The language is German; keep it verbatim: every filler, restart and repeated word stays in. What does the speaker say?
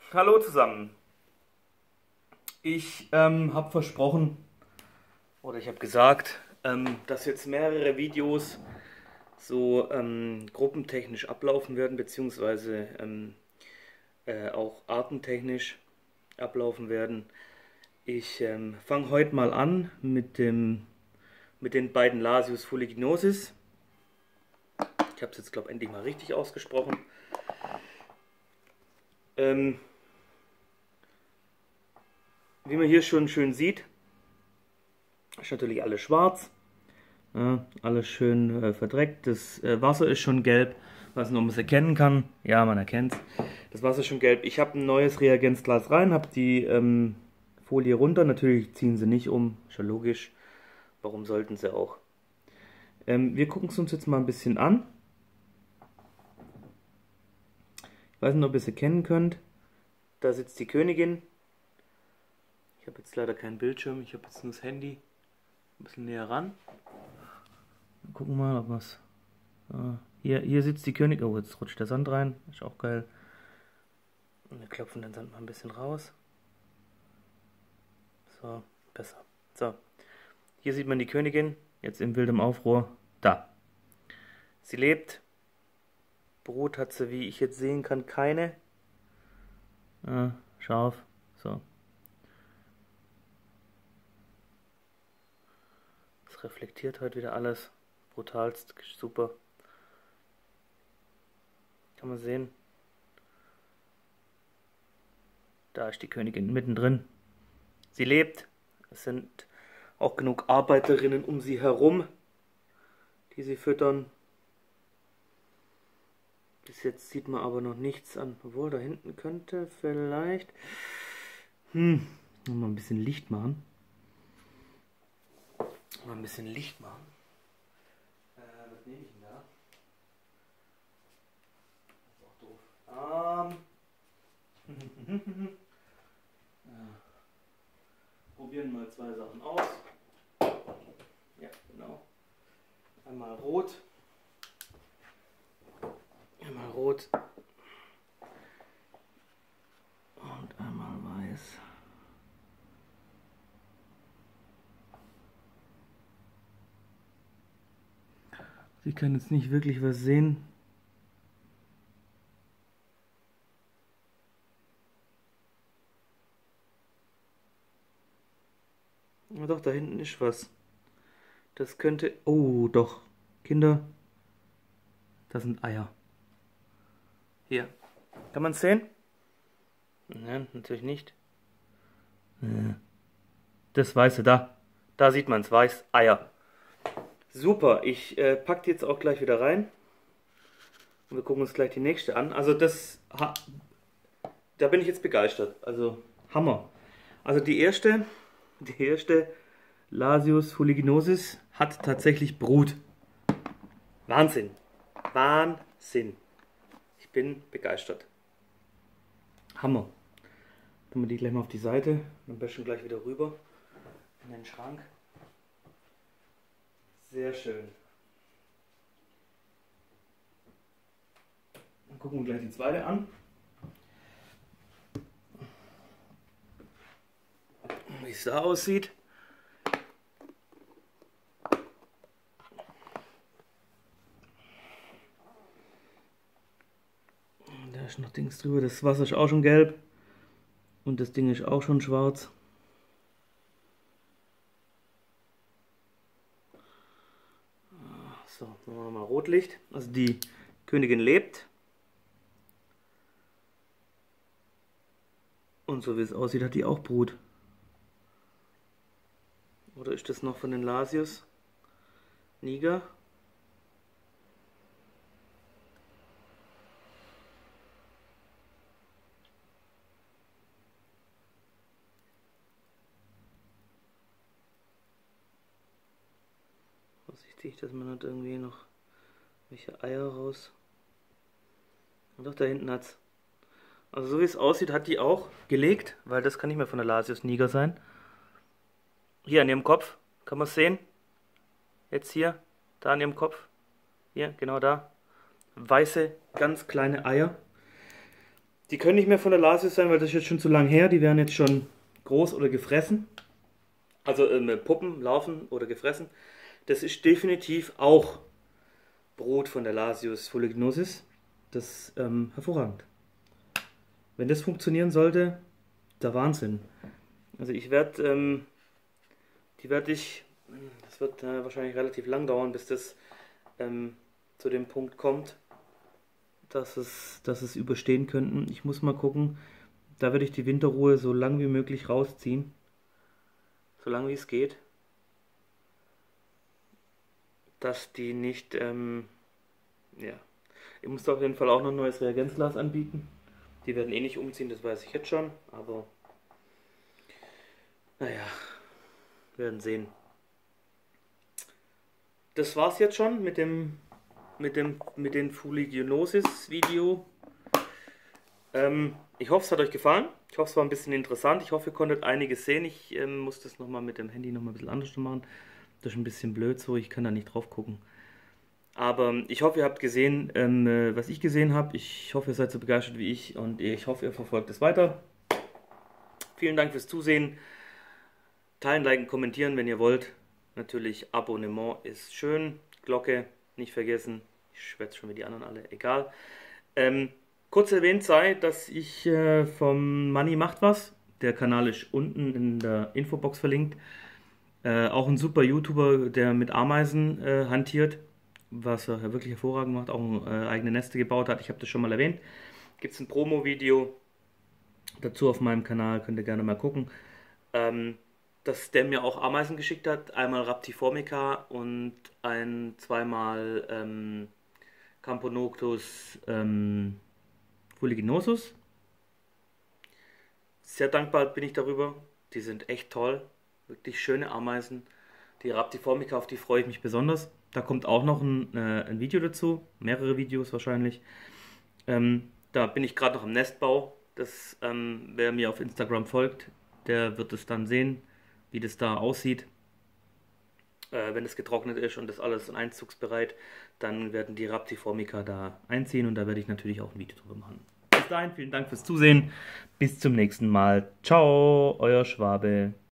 Hallo zusammen. Ich ähm, habe versprochen, oder ich habe gesagt, ähm, dass jetzt mehrere Videos so ähm, gruppentechnisch ablaufen werden, beziehungsweise ähm, äh, auch artentechnisch ablaufen werden. Ich ähm, fange heute mal an mit, dem, mit den beiden Lasius fuliginosus. Ich habe es jetzt, glaube ich, endlich mal richtig ausgesprochen. Ähm, wie man hier schon schön sieht, ist natürlich alles schwarz. Ja, alles schön äh, verdreckt. Das äh, Wasser ist schon gelb. Was man es erkennen kann. Ja, man erkennt es. Das Wasser ist schon gelb. Ich habe ein neues Reagenzglas rein, habe die ähm, Folie runter. Natürlich ziehen sie nicht um. Ist ja logisch. Warum sollten sie auch? Ähm, wir gucken es uns jetzt mal ein bisschen an. Ich weiß nicht, ob ihr es erkennen könnt. Da sitzt die Königin. Ich habe jetzt leider keinen Bildschirm. Ich habe jetzt nur das Handy. Ein bisschen näher ran. Gucken wir mal, ob was. Ja, hier, hier sitzt die Königin. Oh, jetzt rutscht der Sand rein. Ist auch geil. Und wir klopfen den Sand mal ein bisschen raus. So, besser. So. Hier sieht man die Königin. Jetzt in wildem Aufruhr. Da. Sie lebt. Brut hat sie, wie ich jetzt sehen kann, keine. Ah, scharf. So. Es reflektiert heute wieder alles. Brutalst. Super. Kann man sehen. Da ist die Königin mittendrin. Sie lebt. Es sind auch genug Arbeiterinnen um sie herum, die sie füttern. Bis jetzt sieht man aber noch nichts an. Obwohl, da hinten könnte vielleicht... Hm, mal ein bisschen Licht machen. Mal ein bisschen Licht machen. Äh, was nehme ich denn da? Das ist auch doof. Ähm... ja. Probieren mal zwei Sachen aus. Ja, genau. Einmal rot. Einmal rot. Und einmal weiß. Sie kann jetzt nicht wirklich was sehen. Ja, doch, da hinten ist was. Das könnte... Oh, doch. Kinder. Das sind Eier. Hier. Kann man es sehen? Nein, natürlich nicht. Das Weiße da. Da sieht man es. Weiß. Eier. Super. Ich äh, packe die jetzt auch gleich wieder rein. Und wir gucken uns gleich die nächste an. Also das... Da bin ich jetzt begeistert. Also Hammer. Also die erste... Die erste Lasius fuliginosus hat tatsächlich Brut. Wahnsinn. Wahnsinn. Ich bin begeistert. Hammer. Tun wir die gleich mal auf die Seite. Am besten gleich wieder rüber in den Schrank. Sehr schön. Dann gucken wir gleich die zweite an. Wie es da aussieht. Da ist noch Dings drüber. Das Wasser ist auch schon gelb. Und das Ding ist auch schon schwarz. So, machen wir mal Rotlicht. Also die Königin lebt. Und so wie es aussieht, hat die auch Brut. Oder ist das noch von den Lasius niger? Vorsichtig, dass man nicht irgendwie noch welche Eier raus... Und doch, da hinten hat's. Also so wie es aussieht, hat die auch gelegt, weil das kann nicht mehr von der Lasius niger sein. Hier an ihrem Kopf, kann man es sehen? Jetzt hier, da an ihrem Kopf. Hier, genau da. Weiße, ganz kleine Eier. Die können nicht mehr von der Lasius sein, weil das ist jetzt schon zu lang her. Die werden jetzt schon groß oder gefressen. Also äh, Puppen laufen oder gefressen. Das ist definitiv auch Brut von der Lasius fuliginosus. Das ist ähm, hervorragend. Wenn das funktionieren sollte, der Wahnsinn. Also ich werde, ähm, die werde ich, das wird äh, wahrscheinlich relativ lang dauern, bis das ähm, zu dem Punkt kommt, dass es, dass es überstehen könnten. Ich muss mal gucken, da werde ich die Winterruhe so lang wie möglich rausziehen. So lange wie es geht. Dass die nicht, ähm, ja, ich muss auf jeden Fall auch noch ein neues Reagenzglas anbieten. Die werden eh nicht umziehen, das weiß ich jetzt schon, aber naja, wir werden sehen. Das war's jetzt schon mit dem mit dem mit den Fuliginosus Video. Ähm, ich hoffe, es hat euch gefallen. Ich hoffe, es war ein bisschen interessant. Ich hoffe, ihr konntet einiges sehen. Ich ähm, muss das nochmal mit dem Handy nochmal ein bisschen anders machen. Das ist ein bisschen blöd so, ich kann da nicht drauf gucken. Aber ich hoffe, ihr habt gesehen, ähm, was ich gesehen habe. Ich hoffe, ihr seid so begeistert wie ich und ich hoffe, ihr verfolgt es weiter. Vielen Dank fürs Zusehen. Teilen, liken, kommentieren, wenn ihr wollt. Natürlich Abonnement ist schön. Glocke nicht vergessen. Ich schwätze schon wie die anderen alle. Egal. Ähm, kurz erwähnt sei, dass ich äh, vom Money macht was. Der Kanal ist unten in der Infobox verlinkt. Äh, auch ein super YouTuber, der mit Ameisen äh, hantiert. Was er wirklich hervorragend macht, auch äh, eigene Neste gebaut hat. Ich habe das schon mal erwähnt. Gibt es ein Promo-Video dazu auf meinem Kanal, könnt ihr gerne mal gucken. Ähm, dass der mir auch Ameisen geschickt hat. Einmal Raptiformica und ein zweimal ähm, Camponoctus ähm, fuliginosus. Sehr dankbar bin ich darüber. Die sind echt toll. Wirklich schöne Ameisen. Die Raptiformica, auf die freue ich mich besonders. Da kommt auch noch ein, äh, ein Video dazu, mehrere Videos wahrscheinlich. Ähm, da bin ich gerade noch im Nestbau. Das, ähm, wer mir auf Instagram folgt, der wird es dann sehen, wie das da aussieht. Äh, wenn es getrocknet ist und das alles einzugsbereit, dann werden die Raptiformica da einziehen und da werde ich natürlich auch ein Video drüber machen. Bis dahin, vielen Dank fürs Zusehen. Bis zum nächsten Mal. Ciao, euer Schwabe.